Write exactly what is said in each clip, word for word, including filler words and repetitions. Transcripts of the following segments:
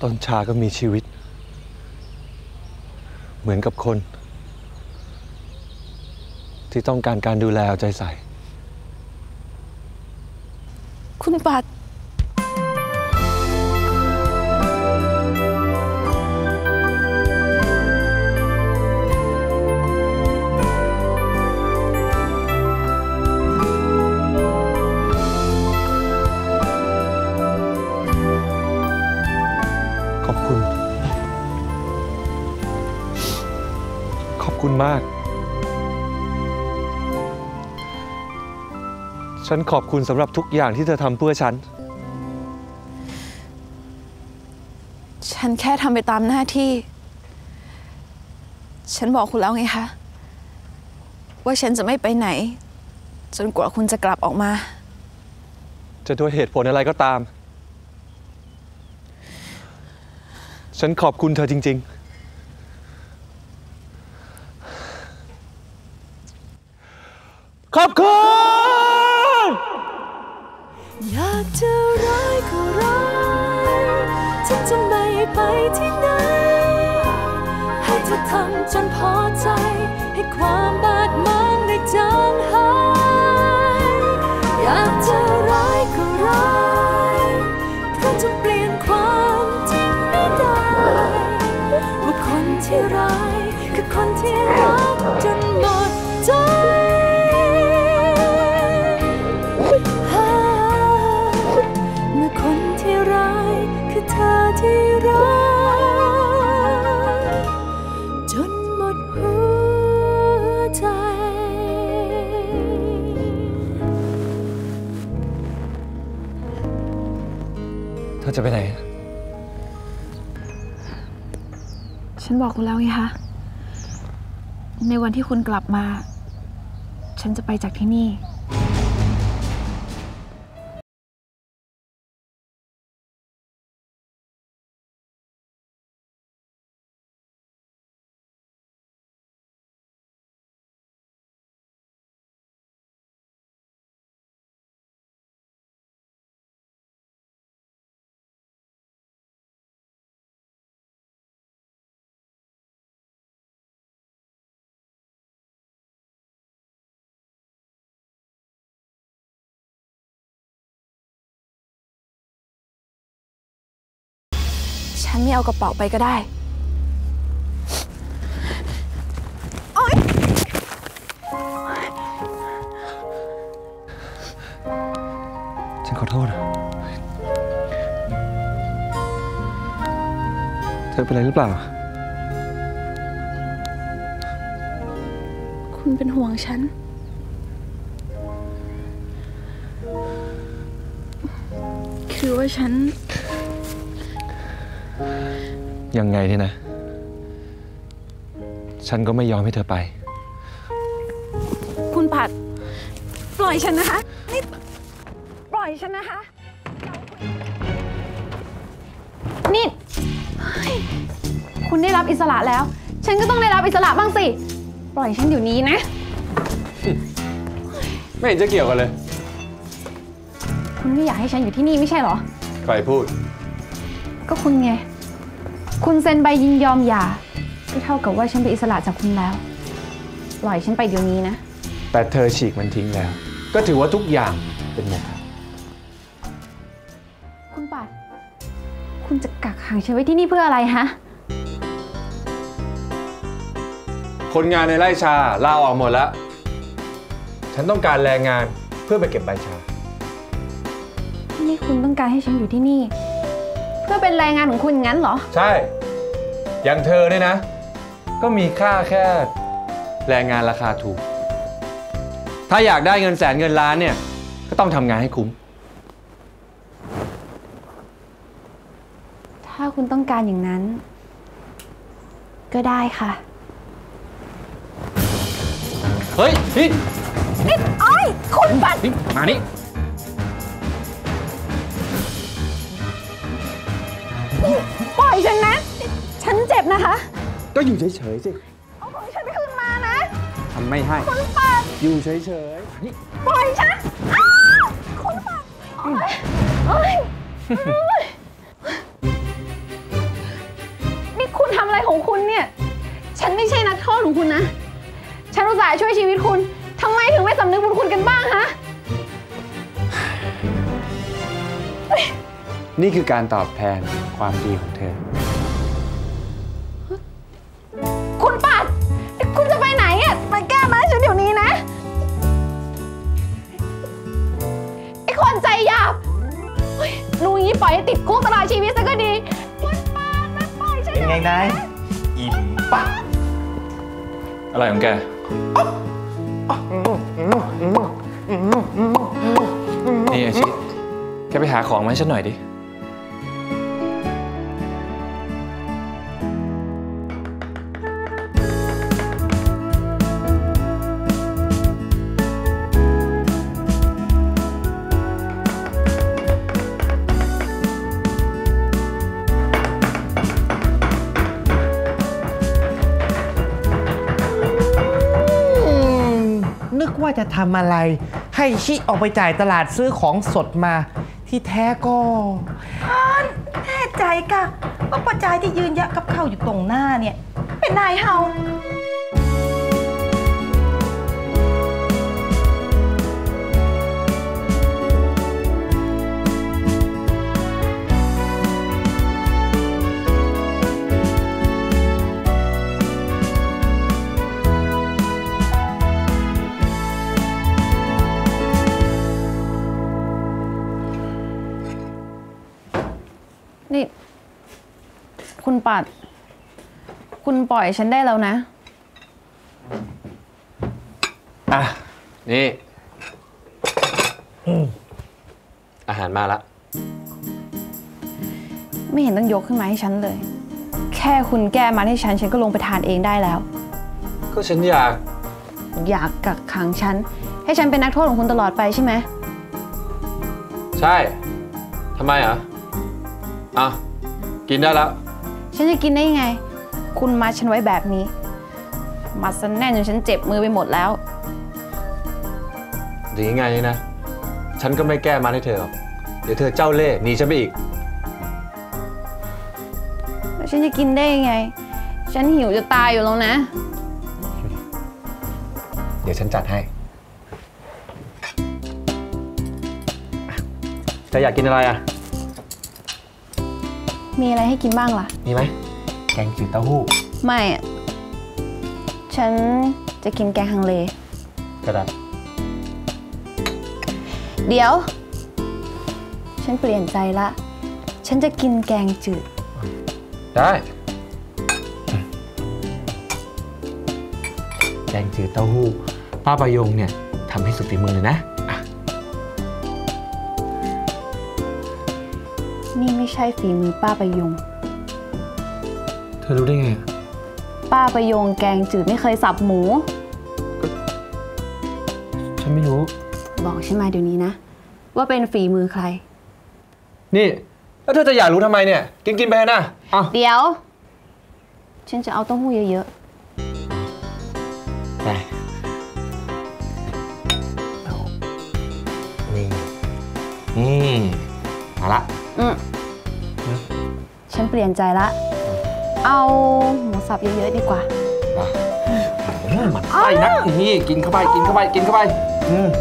ต้นชาก็มีชีวิตเหมือนกับคนที่ต้องการการดูแลเอาใจใส่คุณปัดขอบคุณขอบคุณมากฉันขอบคุณสำหรับทุกอย่างที่เธอทำเพื่อฉันฉันแค่ทำไปตามหน้าที่ฉันบอกคุณแล้วไงคะว่าฉันจะไม่ไปไหนจนกว่าคุณจะกลับออกมาจะด้วยเหตุผลอะไรก็ตามฉันขอบคุณเธอจริงๆขอบคุณอยากจะร้ายก็ร้ายฉันจะไม่ไปที่ไหนให้เธอทำจนพอใจให้ความบาดหมางได้จางหายอยากจะร้ายก็ร้ายเพราะจะเปลี่ยนความจริงไม่ได้ว่าคนที่ร้ายคือคนที่รักจนหมดใจเมื่อคนที่ร้ายคือเธอที่รักจนหมดหัวใจเธอจะไปไหนฉันบอกคุณแล้วไงคะในวันที่คุณกลับมาฉันจะไปจากที่นี่ฉันไม่เอากระเป๋าไปก็ได้โอ๊ยฉันขอโทษนะเธอเป็นอะไรหรือเปล่าคุณเป็นห่วงฉันคือว่าฉันยังไงเนี่ยนะฉันก็ไม่ยอมให้เธอไปคุณปัดปล่อยฉันนะคะนี่ปล่อยฉันนะคะนี่คุณได้รับอิสระแล้วฉันก็ต้องได้รับอิสระบ้างสิปล่อยฉันเดี๋ยวนี้นะไม่เห็นจะเกี่ยวกันเลยคุณไม่อยากให้ฉันอยู่ที่นี่ไม่ใช่เหรอใครพูดก็คุณไงคุณเซ็นใบยินยอมหย่าก็เท่ากับว่าฉันเป็นอิสระจากคุณแล้วปล่อยฉันไปเดี๋ยวนี้นะแต่เธอฉีกมันทิ้งแล้วก็ถือว่าทุกอย่างเป็นโมฆะคุณปัดคุณจะกักขังฉันไว้ที่นี่เพื่ออะไรฮะคนงานในไร่ชาลาออกหมดแล้วฉันต้องการแรงงานเพื่อไปเก็บใบชานี่คุณต้องการให้ฉันอยู่ที่นี่เพื่อเป็นแรงงานของคุณงั้นเหรอใช่อย่างเธอเนี่ยนะก็มีค่าแค่แรงงานราคาถูกถ้าอยากได้เงินแสนเงินล้านเนี่ยก็ต้องทำงานให้คุ้มถ้าคุณต้องการอย่างนั้นก็ได้ค่ะเฮ้ยนี่นี่ไอ้คุณปัดนี่มานี่ปล่อยฉันนะฉันเจ็บนะคะก็อยู่เฉยๆสิเอาของฉันคืนมานะทำไม่ให้คุณปัดอยู่เฉยๆนี่ปล่อยฉันคุณปัดโอ๊ยโอ๊ยของคุณเนี่ยฉันไม่ใช่นักโทษของคุณนะฉันอุตส่าห์ช่วยชีวิตคุณทำไมถึงไม่สำนึกบุญคุณกันบ้างฮะนี่คือการตอบแทนความดีของเธอคุณปัดคุณจะไปไหนอ่ะมาแก้มาให้ฉันเดี๋ยวนี้นะไอ้คนใจหยาบรู้งี้ปล่อยให้ติดคุกตลอดชีวิตซะก็ดีคุณปัดมาปล่อยฉันเป็นไงนายอิ่มปะอะไรของแกนี่อาชิแกไปหาของมาให้ฉันหน่อยดิว่าจะทำอะไรให้ชิออกไปจ่ายตลาดซื้อของสดมาที่แท้ก็แน่ใจกะว่าป้าจายที่ยืนยะกับข้าวอยู่ตรงหน้าเนี่ยเป็นนายเฮานี่คุณปัดคุณปล่อยฉันได้แล้วนะอ่ะนี่อาหารมาละไม่เห็นต้องยกขึ้นมาให้ฉันเลยแค่คุณแก้มาให้ฉันฉันก็ลงไปทานเองได้แล้วก็ฉันอยากอยากกักขังฉันให้ฉันเป็นนักโทษของคุณตลอดไปใช่ไหมใช่ทำไมอ่ะอ่ะกินได้แล้วฉันจะกินได้ยังไงคุณมัดฉันไว้แบบนี้มัดซะแน่นจนฉันเจ็บมือไปหมดแล้วถึงยังไงนะฉันก็ไม่แก้มัดให้เธอหรอกเดี๋ยวเธอเจ้าเล่ห์หนีฉันไปอีกแล้วฉันจะกินได้ยังไงฉันหิวจะตายอยู่แล้วนะเดี๋ยวฉันจัดให้เธออยากกินอะไรอ่ะมีอะไรให้กินบ้างล่ะมีไหมแกงจืดเต้าหู้ไม่อ่ะฉันจะกินแกงฮังเลก็ได้เดี๋ยวฉันเปลี่ยนใจละฉันจะกินแกงจืดได้แกงจืดเต้าหู้ป้าประยงเนี่ยทำให้สุดฝีมือเลยนะนี่ไม่ใช่ฝีมือป้าประยงเธอรู้ได้ไงป้าประยงแกงจืดไม่เคยสับหมูฉันไม่รู้บอกฉันมาเดี๋ยวนี้นะว่าเป็นฝีมือใครนี่แล้วเธอจะอยากรู้ทำไมเนี่ยกินกินไปนะเอาเดี๋ยวฉันจะเอาเต้าหู้เยอะๆไปนี่นี่มาละอืมฉันเปลี่ยนใจละเอาหมูสับเยอะๆดีกว่ามันไส้นักนี่กินเข้าไปกินเข้าไปกินเข้าไปอืม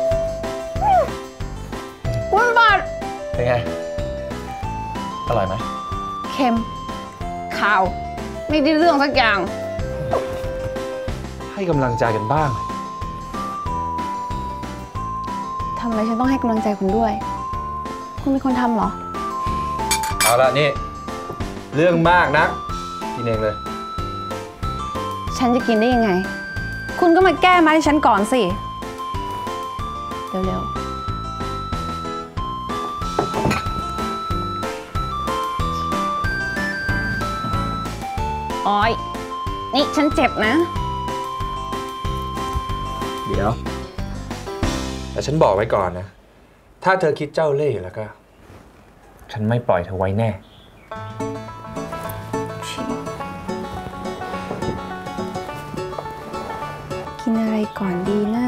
คุณบาทเป็นไงอร่อยไหมเค็มข้าวไม่ได้เรื่องสักอย่างให้กำลังใจกันบ้างทำไมฉันต้องให้กำลังใจคุณด้วยคุณเป็นคนทำเหรอเอาละนี่เรื่องมากนะกินเองเลยฉันจะกินได้ยังไงคุณก็มาแก้มาให้ฉันก่อนสิเร็วๆอ้อยนี่ฉันเจ็บนะเดี๋ยวแต่ฉันบอกไว้ก่อนนะถ้าเธอคิดเจ้าเล่ห์แล้วก็ฉันไม่ปล่อยเธอไว้แน่กินอะไรก่อนดีนะ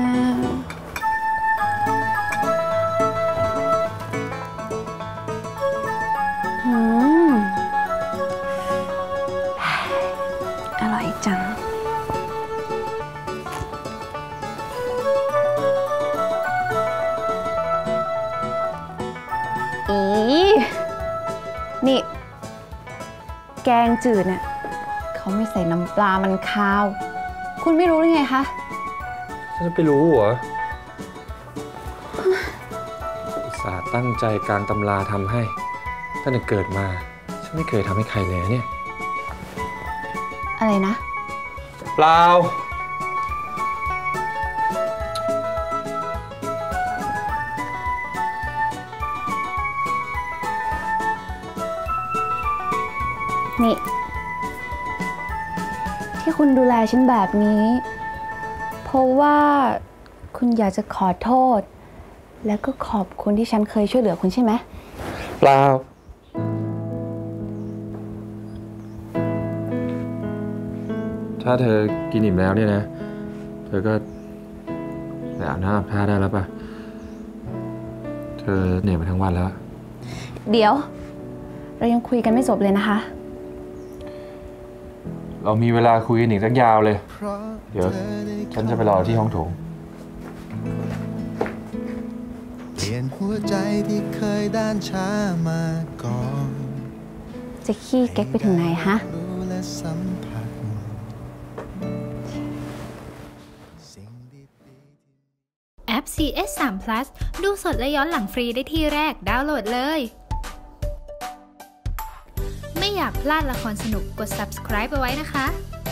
อืมอร่อยจังอีนี่แกงจืดเนี่ยเขาไม่ใส่น้ำปลามันคาว คุณไม่รู้ได้ไงคะฉันจะไปรู้เหรออุตส่าห์ตั้งใจกลางตำราทำให้ตั้งแต่เกิดมาฉันไม่เคยทำให้ใครเลยเนี่ยอะไรนะเปล่านี่ที่คุณดูแลฉันแบบนี้เพราะว่าคุณอยากจะขอโทษแล้วก็ขอบคุณที่ฉันเคยช่วยเหลือคุณใช่ไหมเปล่าถ้าเธอกินอิ่มแล้วเนี่ยนะเธอก็ไปอาบน้ำอาบท่าได้แล้วป่ะเธอเหนื่อยมาทั้งวันแล้วเดี๋ยวเรายังคุยกันไม่จบเลยนะคะเรามีเวลาคุยกันอีกสักยาวเลยเดี๋ยวฉันจะไปรอที่ห้องโถงเปลี่ยนหัวใจที่เคยด้านช้ามาก่อนจะขี้เก๊กไปถึงไหนฮะแอป ซี เอส สาม พลัส ดูสดและย้อนหลังฟรีได้ที่แรกดาวน์โหลดเลยไม่อยากพลาดละครสนุกกด ซับสไครบ์ เอาไว้นะคะ